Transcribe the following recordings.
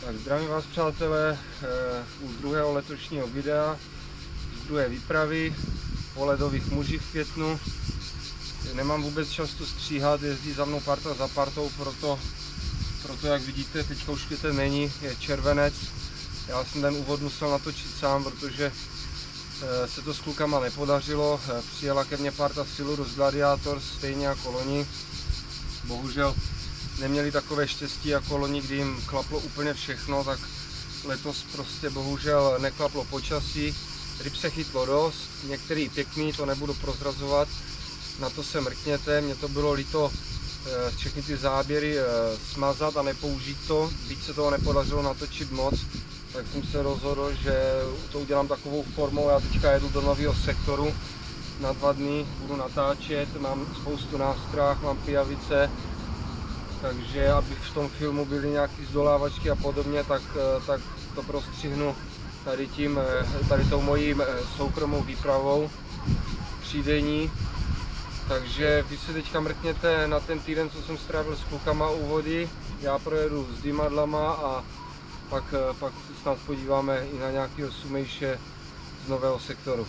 Tak zdravím vás, přátelé, u druhého letošního videa z druhé výpravy po ledových mužích v květnu. Nemám vůbec čas to stříhat, jezdí za mnou parta za partou, proto jak vidíte, teďka už květen není, je červenec. Já jsem ten úvod musel natočit sám, protože se to s klukama nepodařilo. Přijela ke mně parta Silurus Gladiator, stejně jako loni. Bohužel neměli takové štěstí jako loni, kdy jim klaplo úplně všechno, tak letos prostě bohužel neklaplo počasí. Ryb se chytlo dost, některý pěkný, to nebudu prozrazovat, na to se mrkněte. Mně to bylo líto všechny ty záběry smazat a nepoužít to, byť se toho nepodařilo natočit moc, tak jsem se rozhodl, že to udělám takovou formou. Já teďka jedu do nového sektoru na 2 dny, budu natáčet, mám spoustu nástrah, mám pijavice, takže aby v tom filmu byly nějaké zdolávačky a podobně, tak to prostřihnu tady tou mojí soukromou výpravou třídenní. Takže vy se teďka mrkněte na ten týden, co jsem strávil s klukama u vody. Já projedu s dymadlama a pak se snad podíváme i na nějakého sumejše z nového sektoru.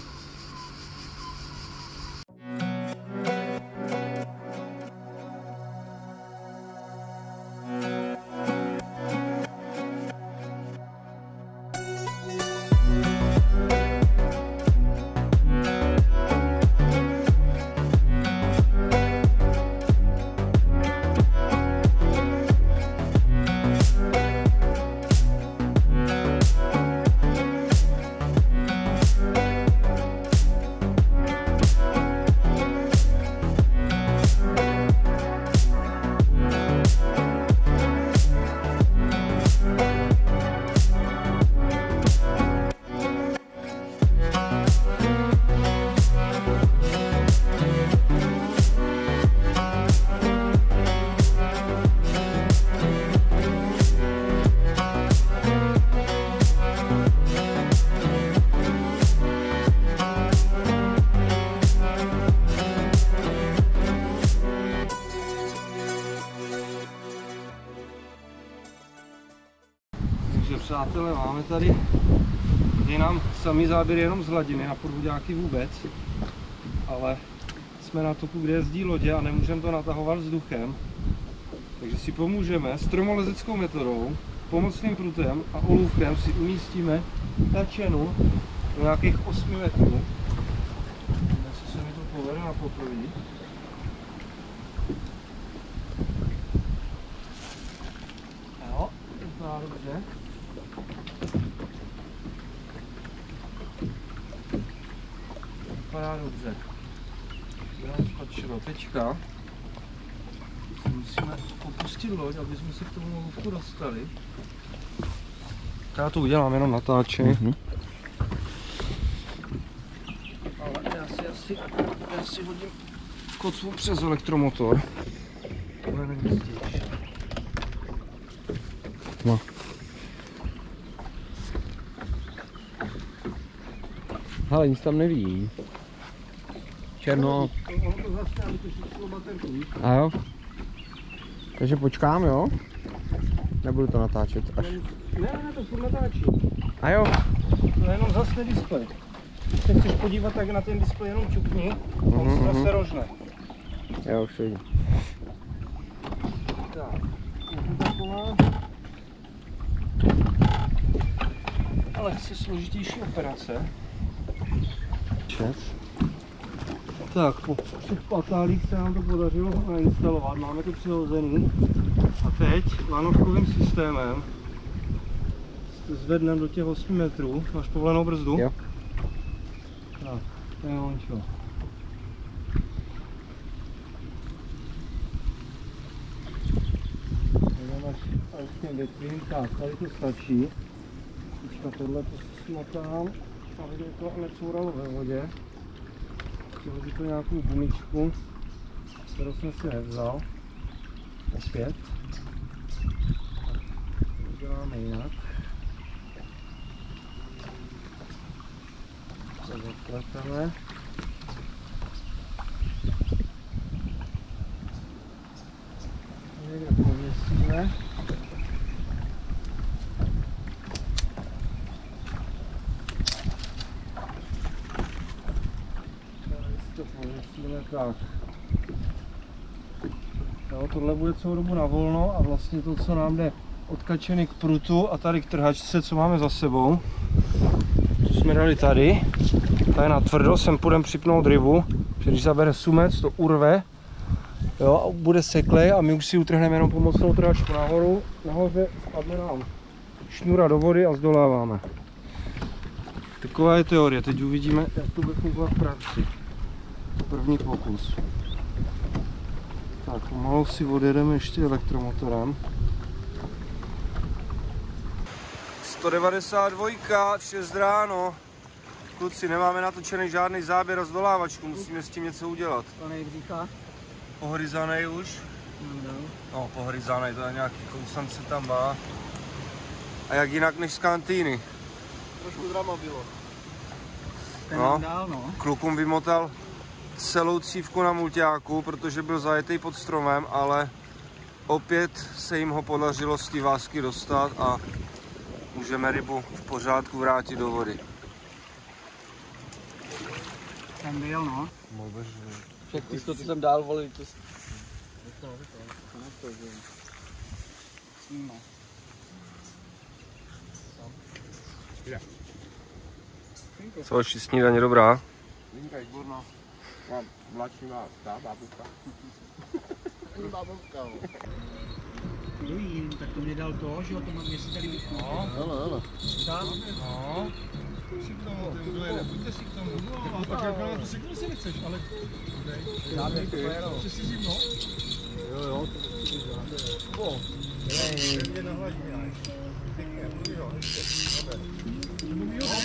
Přátelé, máme tady, je nám samý záběr jenom z hladiny, na podvoďáky vůbec, ale jsme na toku, kde jezdí lodě a nemůžeme to natahovat vzduchem, takže si pomůžeme stromolezeckou metodou, pomocným prutem a olůvkem si umístíme tačenu do nějakých 8 metrů. Jestli se mi to povede na poprvé. Jo, to vypadá dobře. Vypadá dobře. Teďka musíme opustit loď, aby jsme se k tomu olůvku dostali. Já to udělám jenom natáčení. Ale já si hodím kotvu přes elektromotor. Bude nejistější. No. Ale nic tam neví. Černo. A jo. Takže počkám, jo? Nebudu to natáčet až. Ne, to furt natáčí. A jo. To je jenom zasne displej. Když se chceš podívat, tak na ten displej jenom čukni, on se zase rožne. Jo, už vidím. Tak, je to taková lehce složitější operace. Tak, po 3 patálích se nám to podařilo nainstalovat, máme to přihozený a teď lanovkovým systémem zvedneme do těch 8 metrů. Máš povolenou brzdu? Jo. Tak, to je ončo. Až k těm větvím, tak, tady to stačí. Teďka tohle to smotám, aby to necouralo ve vodě. Přihodí to nějakou gumičku, kterou jsem si nevzal. Opět. To děláme jinak. To zapleteme. Někde pověsíme. tak. Jo, tohle bude celou dobu na volno a vlastně to, co nám jde od kačeny k prutu a tady k trhačce, co máme za sebou, co jsme dali tady, tady na tvrdo, sem půjdeme připnout rybu, že když zabere sumec, to urve, jo, a bude seklej a my už si utrhneme jenom pomocnou trhačku nahoru, nahoře spadne nám šňůra do vody a zdoláváme. Taková je teorie, teď uvidíme, jak to bude fungovat v praxi. První pokus. Tak, pomalu si odjedeme ještě elektromotorem. 192, 6 ráno. Kluci, nemáme natočený žádný záběr a zdolávačku, musíme s tím něco udělat. Plnej břícha. Pohoryzanej už? No, pohoryzanej, to je nějaký kousance tam má. A jak jinak než z kantýny? Trošku drama bylo. No, dál, no. klukům vymotal celou cívku na mulťáku, protože byl zajetý pod stromem, ale opět se jim ho podařilo z té vásky dostat a můžeme rybu v pořádku vrátit do vody. Ten byl, no. Mobežný. Však ty jsi to jsem dál volil, to sníme. Co, ještě snídaně dobrá? Linka je výborná. Mám mladší má ta bábovka. Bábovka, no. Druhý, tak to mě dal to, že jo, to mám měsíc tady vyšlo. Hele. Tam? No. Si k tomu, ten dojede, buďte si k tomu. No, tak jak to si si nechceš, ale... Já bych to jelo. Chci si zimno? Jo. O, je na hladině. Pěkně, jo. Mluví ho,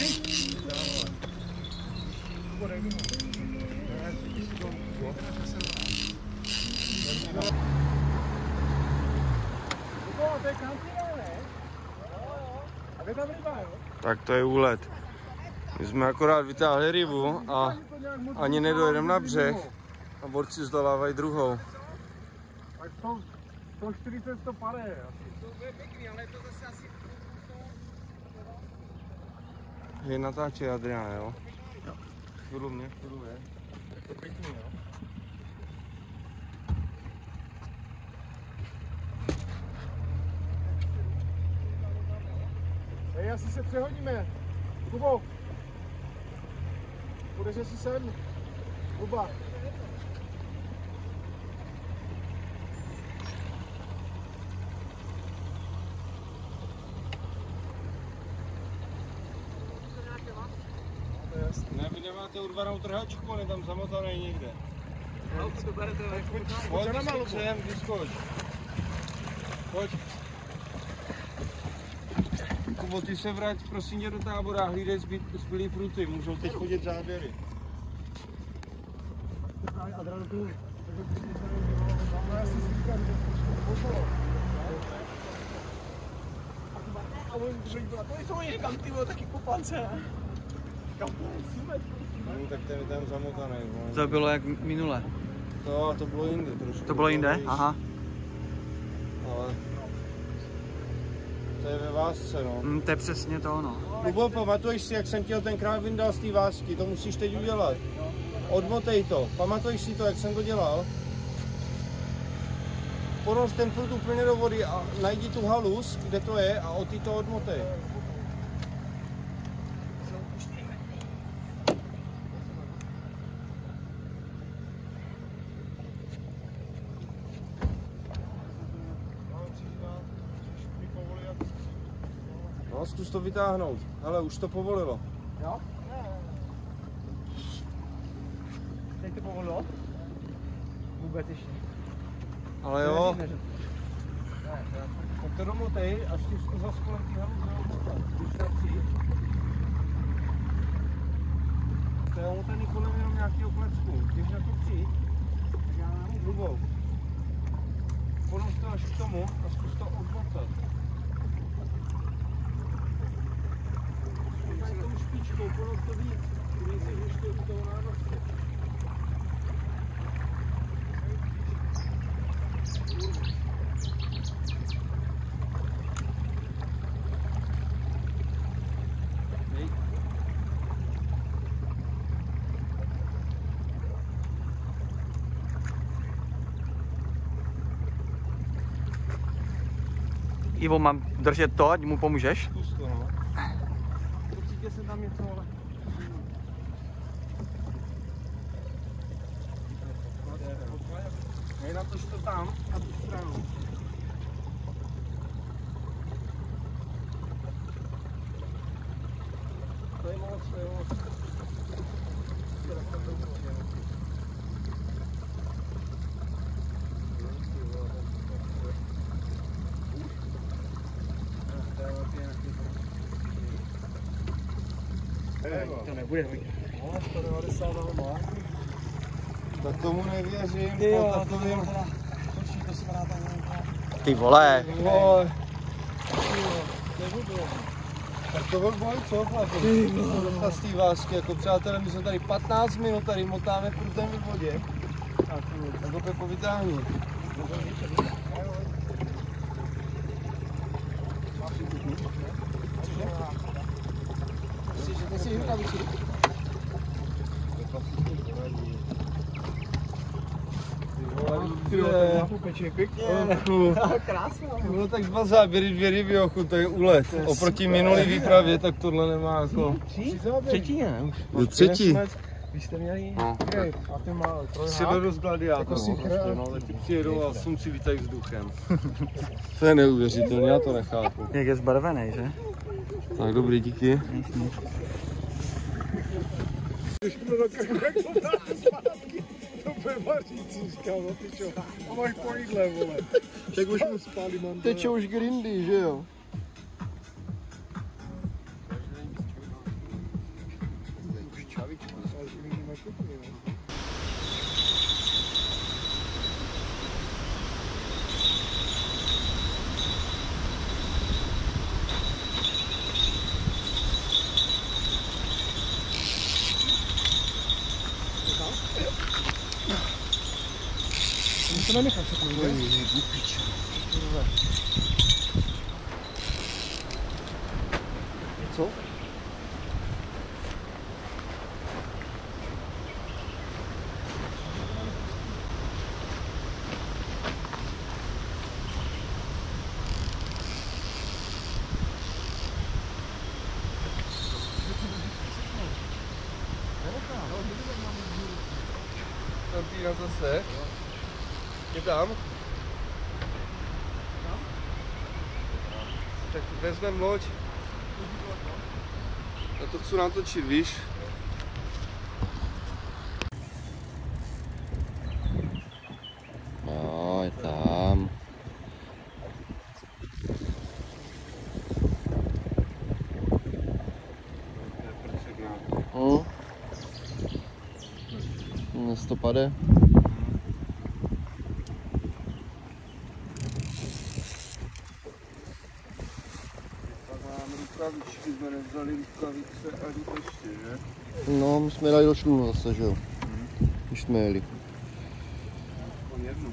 tak to je úlet. My jsme akorát vytáhli rybu a ani nedojedeme na břeh a borci zdolávají druhou. Tak 140 to padne. To bude pěkný, ale je to zase asi... Je natáčí Adrián, jo? Jo. Chvílu mě, chvílu je. Tak to pěkný, jo? Hej, asi se přehodíme. Kubo. Půjdeš si sem. Kuba. Ne, vy nemáte urvanou trhačku, on je tam zamotaný někde. No, to berete, Pojď na malu sem, vyskoč. Pojď. Kubo, ty se vrať prosím tě do tábora, hlídej zbylý pruty, můžou teď chodit záběry. To jsou někam, ty bylo taky kupance. No, tak ten je tam zamotaný. To bylo jak minule. To bylo jinde trošku. To bylo jinde? Aha. Ale to je ve vásce, no. To je přesně to, no. Kubo, pamatuješ si, jak jsem ti ho tenkrát vyndal z té vásky? To musíš teď udělat. Odmotej to. Pamatuješ si to, jak jsem to dělal? Ponoř ten prut úplně do vody a najdi tu halus, kde to je, a od to odmotej. No, zkus to vytáhnout. Hele, už to povolilo. Jo? Teď to povolilo? Vůbec ještě. Ale jo. Tak to domotej a zkus to zase kolem té haluze. Když to přijít. To je omotaný kolem jenom nějakého klecku. Když na to přijít, tak já mám hlubou. Ponož to až k tomu a zkus to odmotat. Tady tou špičkou, ponož to víc. Když se ještě u toho nánosku. Ivo, mám držet to, ať mu pomůžeš? Zkus to, no. Určitě se tam něco, ale... Nej, natoč to tam, na tu stranu. To je moc, to je moc. To nebude hodně. No, 190 má. Tak tomu nevěřím, Jo, po takovým... Počkej, to se vrátá na Ty vole. Vole. Tak to byl boj, co chlapi? To z té vásky, jako přátelé, my jsme tady 15 minut, tady motáme prutem v vodě. Tak ho Pepo vytáhni. Krásně. No tak 2 záběry, 2 ryby, to je úlet. Oproti minulý výpravě, tak tohle nemá jako... Třetí, ne? Je třetí. Vy jste měli No. a ty má Si jdu z gladiátoru, Jako si prostě, no, teď přijedou a slunci vítají vzduchem. To je neuvěřitelné, já to nechápu. Jak je zbarvený, že? Tak dobrý, díky. To bude vařící, říkám, no ty čo, a máš po jídle, vole. Tak už mu spálí mandel. Teče už grindy, že jo? To nenechám se půjde. Co? Tam zase. Je tam? Tak vezmeme loď. Já to chci natočit, víš? No, je tam. Dnes to pade. Rukavičky jsme nevzali, rukavice a ještě, že? No, my jsme dali do šlunu zase, že jo? Když jsme jeli. Mám jednu.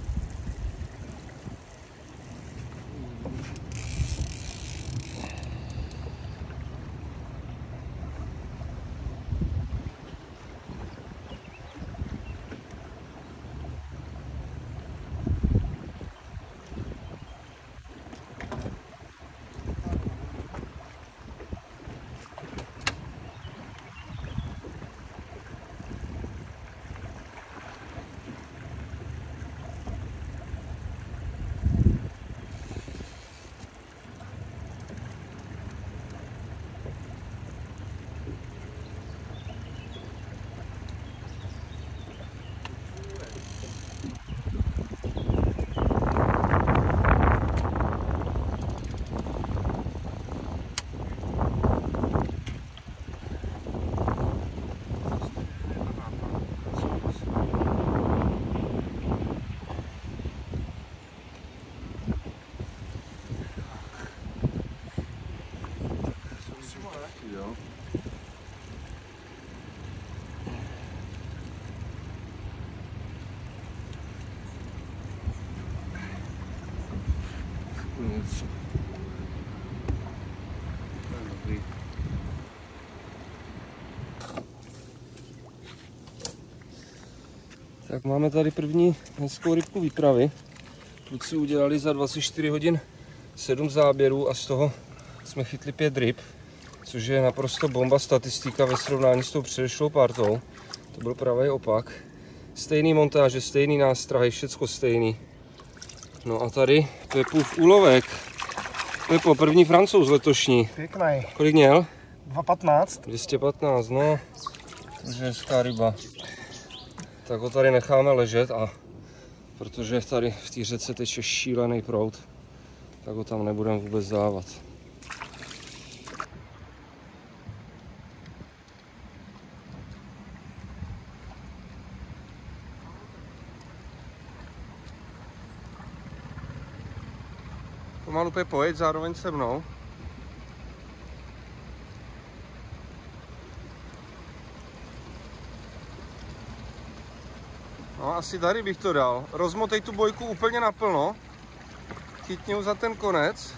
Něco. Dobrý. Tak máme tady první hezkou rybku výpravy. Kluci udělali za 24 hodin 7 záběrů a z toho jsme chytli 5 ryb, což je naprosto bomba statistika ve srovnání s tou předešlou partou. To byl pravý opak. Stejný montáže, stejný nástrahy, všecko stejný. No a tady Pepův úlovek. Pepo, první Francouz letošní. Pěkný. Kolik měl? 2,15. 215, no. To je hezká ryba. Tak ho tady necháme ležet a protože tady v té řece teče šílený proud, tak ho tam nebudeme vůbec dávat. Pomalu Pepo, jeď zároveň se mnou. No, asi tady bych to dal. Rozmotej tu bojku úplně naplno. Chytni ho za ten konec.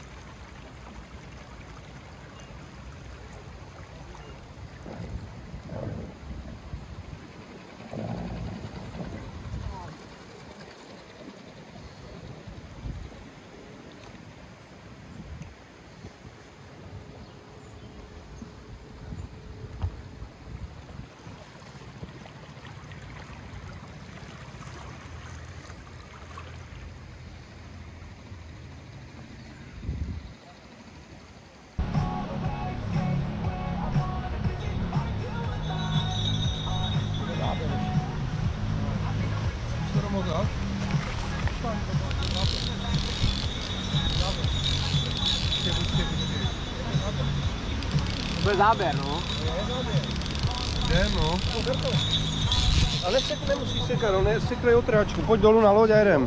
To byl záběr, no. Jde, no. Ale nemusíš sekat, no, nesekrej otráčku. Pojď dolů na loď a jedem.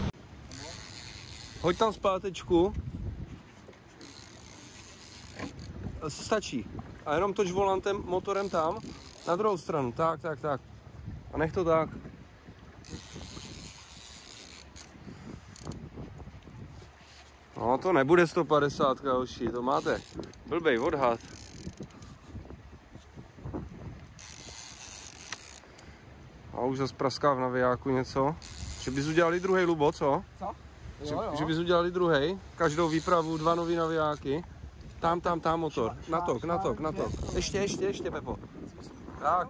Hoď tam zpátečku. Stačí. A jenom toč volantem, motorem tam, na druhou stranu. Tak. A nech to tak. No to nebude 150, hoši, to máte blbej odhad. A už zase praská v navijáku něco. Že bys udělali druhý lubo, co? Co? Že bys udělali druhý, každou výpravu 2 nový navijáky. Tam motor, na tok. Ještě, Pepo. Tak.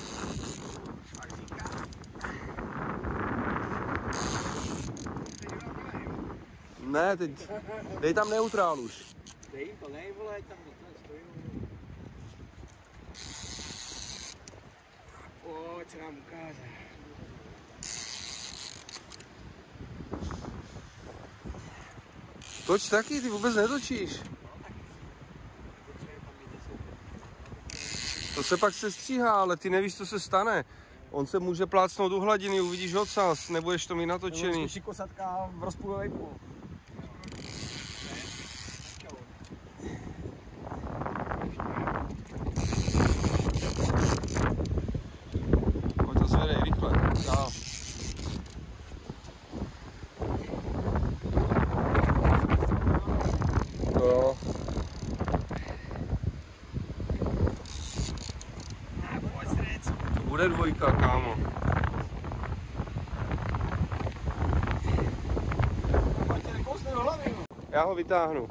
Ne, teď, dej tam neutrál už. Dej jim to, vole, tam stojí. Pojď se nám ukáže. Toč taky, ty vůbec netočíš. To se pak sestříhá, ale ty nevíš, co se stane. On se může plácnout u hladiny, uvidíš ocas, nebudeš to mít natočený. Nebo kosatka v rozpůlové půl. Pojď to zvedej rychle, dál. Jo. To bude dvojka, kámo. Já ho vytáhnu.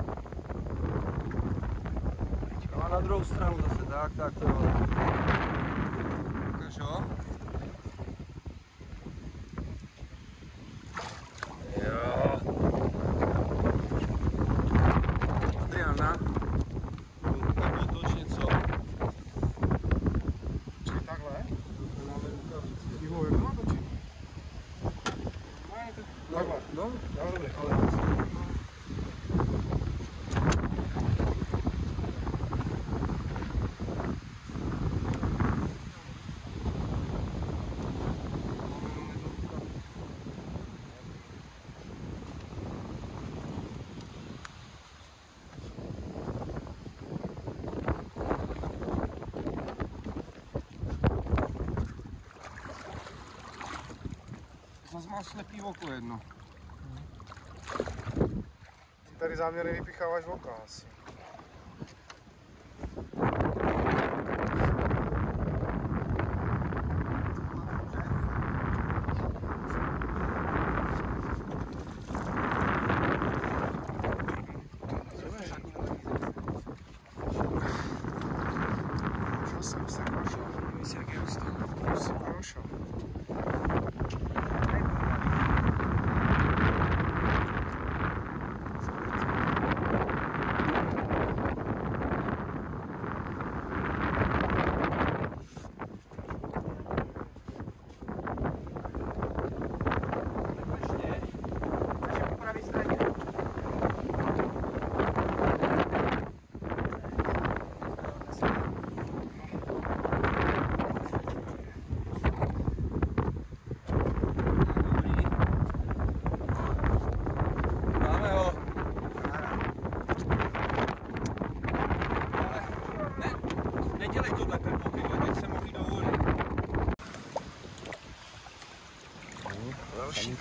A na druhou stranu zase, tak to jo. Ukáž ho? Jo. Adriana. Otoč něco. Čili takhle? Máme rukavici. Jo, jak to má točit? Takhle. No, Dobrý, ale... Zase má slepý oko jedno. Tady záměrně vypicháváš oka asi.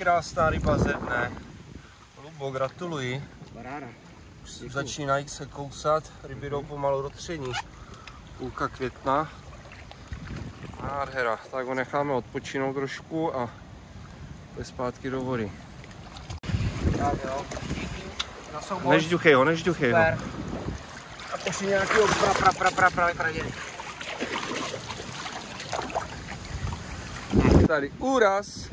krásná ryba ze dne. Lubo, gratuluji. Paráda. Začínají se kousat, ryby jdou pomalu do tření. Půlka května. Nádhera. Tak ho necháme odpočinout trošku a jde zpátky do vody. Tak jo. Nežďuchej ho, nežďuchej ho. A pošli nějakýho praděny. Tady úraz.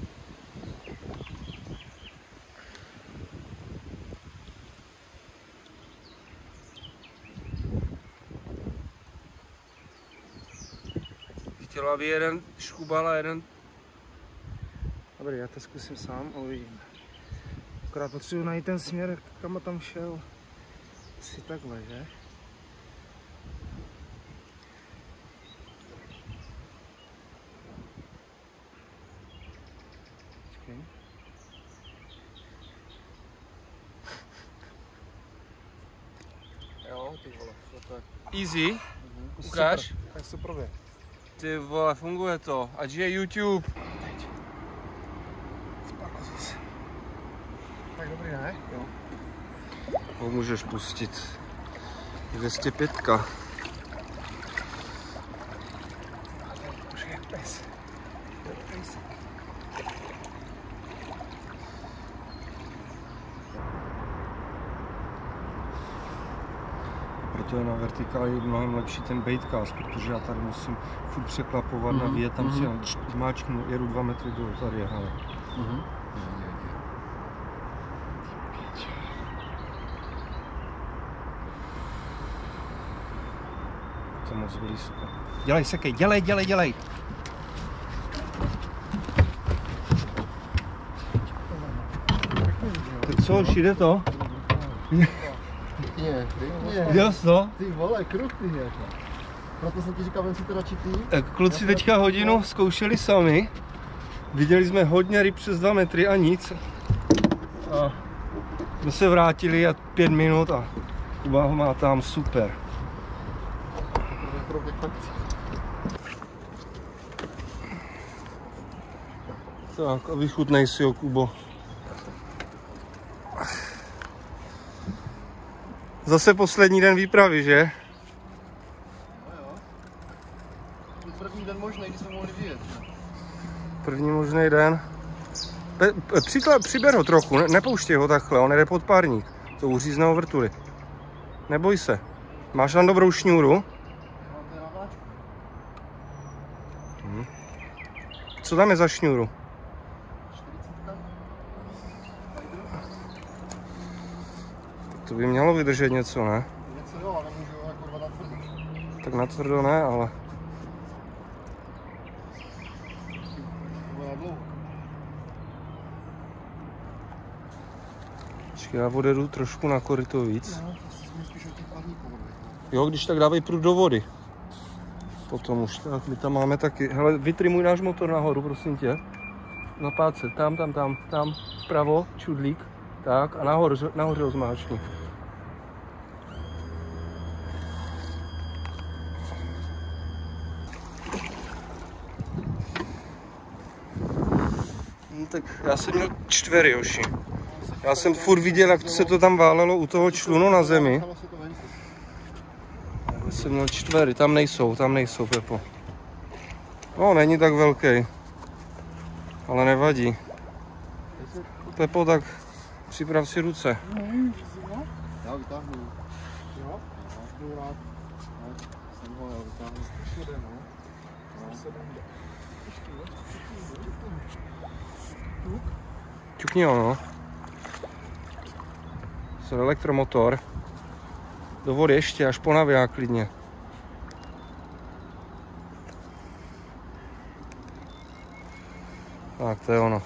Chtěla by jeden škubal a jeden. Dobrý, já to zkusím sám a uvidím. Akorát potřebuji najít ten směr, kam tam šel. Asi takhle, že? Počkej. Jo, ty vole, to je easy. Ukáž. Tak se proběh. Ty vole, funguje to. Ať je YouTube. Spadlo zase. Tak dobrý, ne? Jo. Ho můžeš pustit. 205. Už je pes. Proto je na vertikáli mnohem lepší ten baitcast, protože já tady musím furt překlapovat na vět, tam si zmáčknu, jedu 2 metry dolů, tady je, hele. To moc blízko. Dělej, sekej, dělej. Tak co, už jde to? Pěkně. Viděl jsi to? Ty vole, krutý je. Proto jsem ti říkal, vem si to radši ty. Kluci teďka hodinu zkoušeli sami. Viděli jsme hodně ryb přes 2 metry a nic. A jsme se vrátili a 5 minut a Kuba ho má tam super. Tak a vychutnej si ho, Kubo. Zase poslední den výpravy, že? První den možný, když jsme mohli vyjet. První možný den. Přiber ho trochu, nepouštěj ho takhle, on jde pod párník. To uřízne o vrtuli. Neboj se. Máš tam dobrou šňůru? Co tam je za šňůru? To by mělo vydržet něco, ne? Něco jo, ale můžu jako natvrdo. Tak natvrdo ne, ale... Já odjedu trošku na koryto víc. Jo, když tak dávej prut do vody. Potom už tak, my tam máme taky. Hele, vytrimuj náš motor nahoru, prosím tě. Na páce, tam, vpravo, čudlík. Tak a nahoře ho zmáčkni. No, tak já jsem měl 4, Joši. Já jsem furt viděl, jak se to tam válelo u toho člunu na zemi. Já jsem měl 4, tam nejsou, Pepo. No, není tak velký. Ale nevadí. Pepo, tak připrav si ruce. Já vytáhnu. Jo? Budu rád. Jsem ho, já vytáhnu. Ještě jde, no. Ťukni ho, no. Elektromotor. Do vody ještě, až po naviják klidně. Tak, to je ono.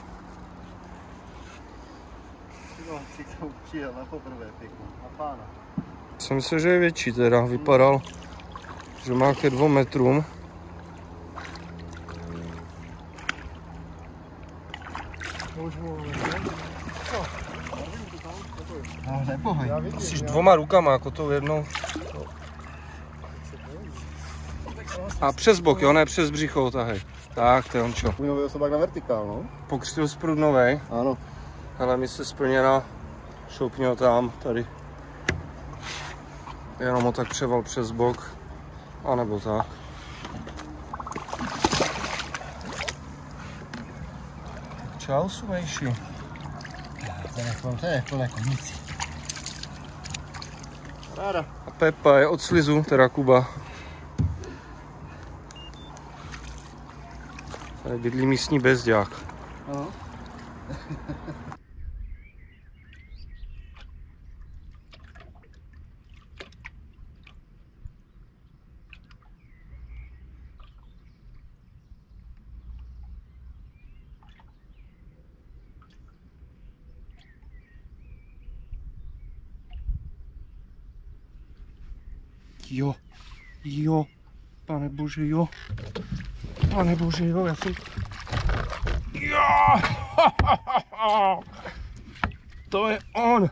No, si to přijel na poprvé pěkně. A pána. Jsem myslel, že je větší teda. Vypadal, že má ke 2 metrům. Asi 2 rukama, jako tou jednou. A přes bok, jo, ne přes břicho, tahej. Tak, to je ončo. Tvůj nový osobák na vertikál, no? Pokřtil sprud novej, Ano. ale mi se splněna. Šoupni ho tam, tady. Jenom ho tak převal přes bok. A nebo tak. Čau, suvejši. To je plné komici. Ráda. A Pepa je od slizu, teda Kuba. Tady bydlí místní bezďák. Ano. Jo, jo, pane bože, jo. Pane bože, jo, já jsem... Jo! To je on!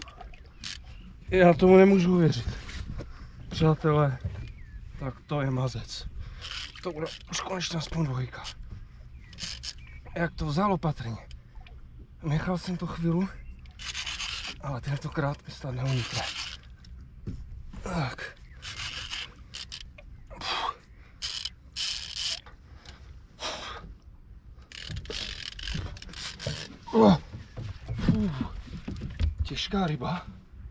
Já tomu nemůžu uvěřit. Přátelé, tak to je mazec. To bude už konečně aspoň dvojka. Jak to vzal opatrně. Nechal jsem to chvíli, ale tentokrát mi snad neunikne. Tak. Těžká ryba.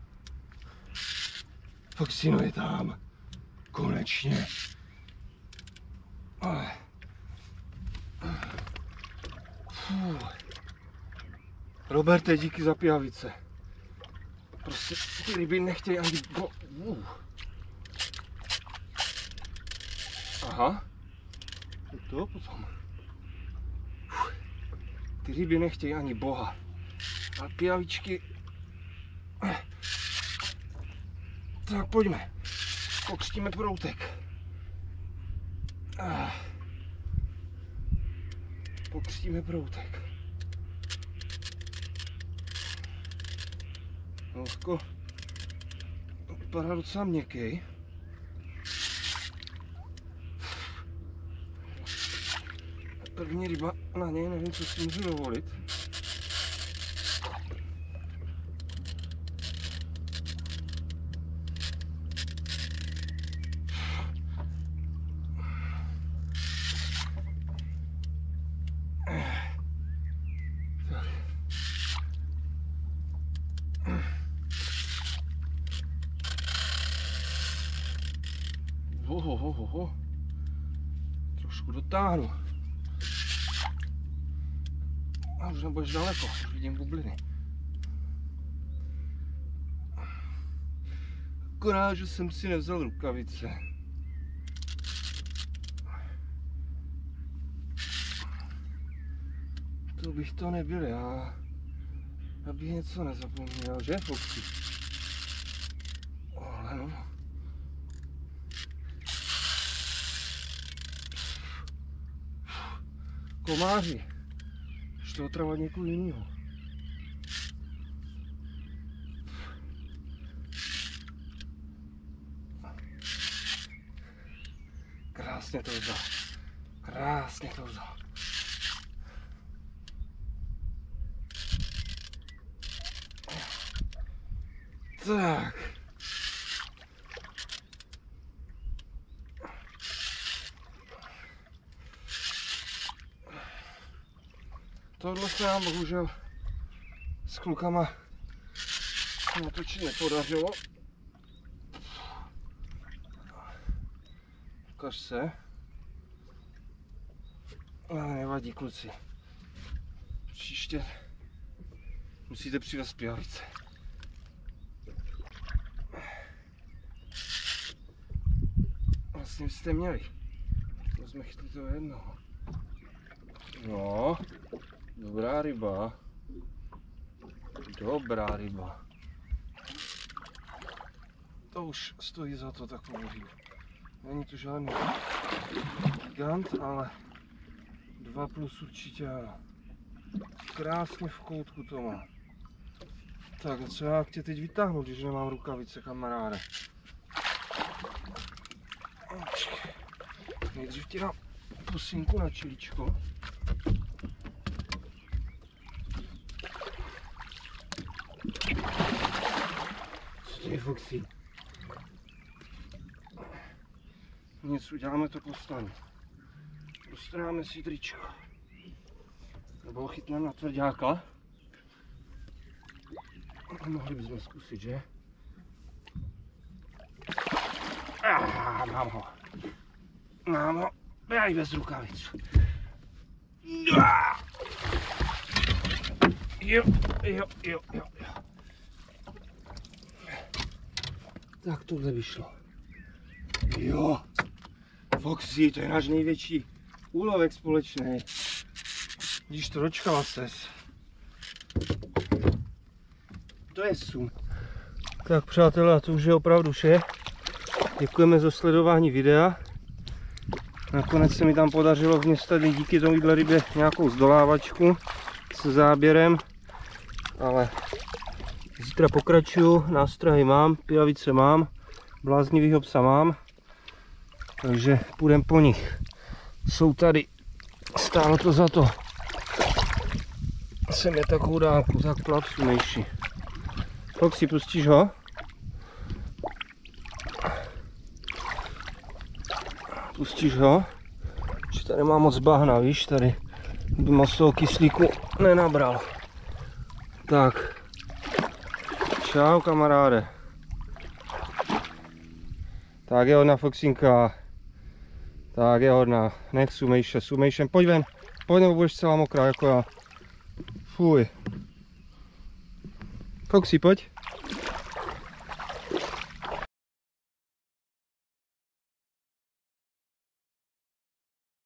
Foxino je tam. Konečně. Ale. Roberte, díky za pijavice. Prostě ty ryby nechtějí ani Aha. To potom. Ty ryby nechtějí ani boha. A pijavičky... Tak pojďme. Pokřtíme proutek. Pokřtíme proutek. Novko. Vypadá docela měkký. První ryba na něj, nevím, co si můžu dovolit. Trošku dotáhnu. A už nebudeš daleko, už vidím bubliny. Akorát, že jsem si nevzal rukavice. To bych to nebyl já. Abych něco nezapomněl, že Foxy? Ale no. Komáři. Už to otravovat někoho jiného. Krásně to vzal. Krásně to vzal. Tak. Tohle se nám bohužel s klukama natočit nepodařilo. Ukaž se. Ale nevadí, kluci. Příště musíte přivést pijavice. Vlastně jste měli. To jsme chytli toho jednoho. No. Dobrá ryba. Dobrá ryba. To už stojí za to takovou rybu. Není to žádný gigant, ale 2+ určitě ano. Krásně v koutku to má. Tak, co já tě teď vytáhnu, když nemám rukavice, kamaráde? Nejdřív ti dám pusinku na čiličko. Stej, Foxy. Nic, uděláme to po stanu. Postráme si tričko. Nebo ho chytneme na tvrďáka. Mohli bychom zkusit, že? Mám ho. Mám ho. Já i bez rukavic. Jo. Tak tohle vyšlo. Jo. Foxy, to je náš největší úlovek společný. Když to dočkala ses. To je sum. Tak přátelé, to už je opravdu vše. Děkujeme za sledování videa. Nakonec se mi tam podařilo vměstat díky tomuhle rybě nějakou zdolávačku se záběrem. Ale zítra pokračuju, nástrahy mám, pijavice mám, bláznivýho psa mám. Takže půjdem po nich. Jsou tady, stálo to za to. Jsem je takovou dálku, tak plapsu nejší. Foxy, pustíš ho? Pustíš ho? Že tady má moc bahna, víš, tady by moc toho kyslíku nenabral. Tak. Čau, kamaráde. Tak je hodná Foxinka. Tak je hodná. Nech sumejšem. Pojď ven. Pojď, nebo budeš celá mokrá jako já. Fuj. Foxy, pojď.